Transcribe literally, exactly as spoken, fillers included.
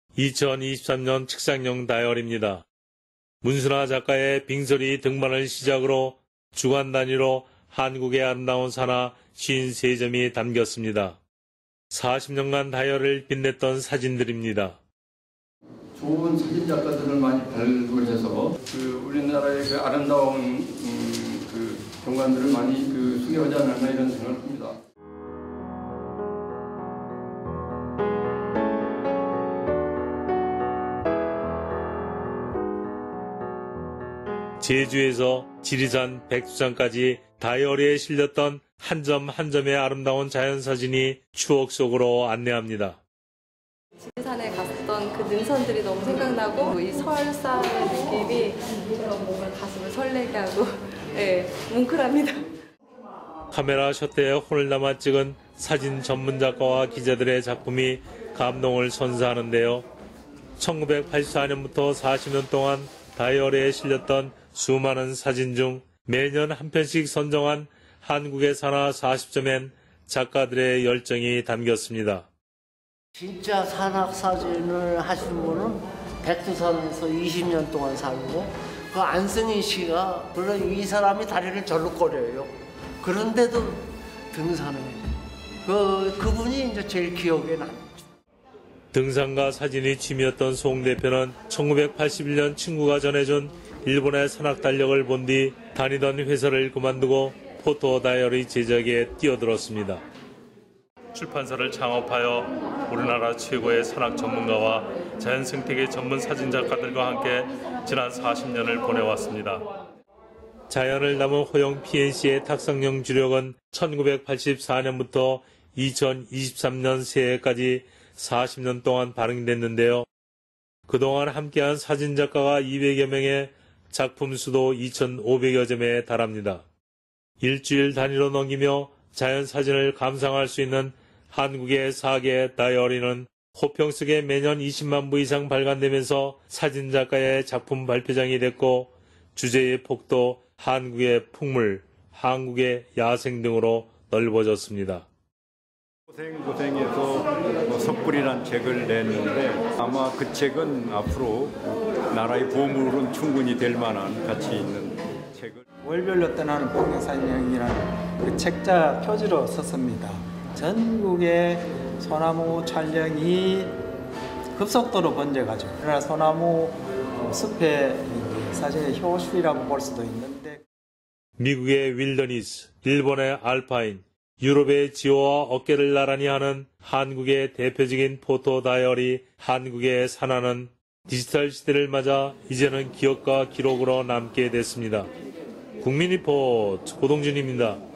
이천이십삼 년 책상용 다이어리입니다. 문순아 작가의 빙소리 등반을 시작으로 주간 단위로 한국의 아름다운 산하 오십삼 점이 담겼습니다. 사십 년간 다이어리를 빛냈던 사진들입니다. 좋은 사진 작가들을 많이 발굴해서 그 우리나라의 그 아름다운 음, 그 경관들을 많이 그 소개하지 않았나 이런 생각을 합니다. 제주에서 지리산 백두산까지 다이어리에 실렸던 한 점 한 점의 아름다운 자연사진이 추억 속으로 안내합니다. 지리산에 갔던 그 능선들이 너무 생각나고 이 설산의 느낌이 뭔가 가슴을 설레게 하고 네, 뭉클합니다. 카메라 셔터에 혼을 담아 찍은 사진 전문 작가와 기자들의 작품이 감동을 선사하는데요. 천구백팔십사 년부터 사십 년 동안 다이어리에 실렸던 수많은 사진 중 매년 한 편씩 선정한 한국의 산하 사십 점엔 작가들의 열정이 담겼습니다. 진짜 산악 사진을 하신 분은 백두산에서 이십 년 동안 살고 그 안승희 씨가 물론 이 사람이 다리를 절룩거려요. 그런데도 등산을 그 그분이 이제 제일 기억에 남죠. 등산과 사진이 취미였던 송 대표는 천구백팔십일 년 친구가 전해준 일본의 산악 달력을 본 뒤 다니던 회사를 그만두고 포토 다이어리 제작에 뛰어들었습니다. 출판사를 창업하여 우리나라 최고의 산악 전문가와 자연 생태계 전문 사진 작가들과 함께 지난 사십 년을 보내왔습니다. 자연을 담은 호영 피엔씨의 탁상용 주력은 천구백팔십사 년부터 이천이십삼 년 새해까지 사십 년 동안 발행됐는데요. 그동안 함께한 사진 작가가 이백여 명에 작품 수도 이천오백여 점에 달합니다. 일주일 단위로 넘기며 자연 사진을 감상할 수 있는 한국의 사계 다이어리는 호평 속에 매년 이십만 부 이상 발간되면서 사진 작가의 작품 발표장이 됐고 주제의 폭도 한국의 풍물, 한국의 야생 등으로 넓어졌습니다. 고생고생해서 뭐 섣불이란 책을 냈는데 아마 그 책은 앞으로 나라의 보물은 충분히 될 만한 가치 있는 책을 월별로 떠나는 풍경사진이라는 그 책자 표지로 썼습니다. 전국의 소나무 촬영이 급속도로 번져가지고 그러나 소나무 숲의 사진의 효술이라고 볼 수도 있는데 미국의 윌더니스, 일본의 알파인, 유럽의 지오와 어깨를 나란히 하는 한국의 대표적인 포토 다이어리 한국의 산하는 디지털 시대를 맞아 이제는 기억과 기록으로 남게 됐습니다. 국민리포트 고동준입니다.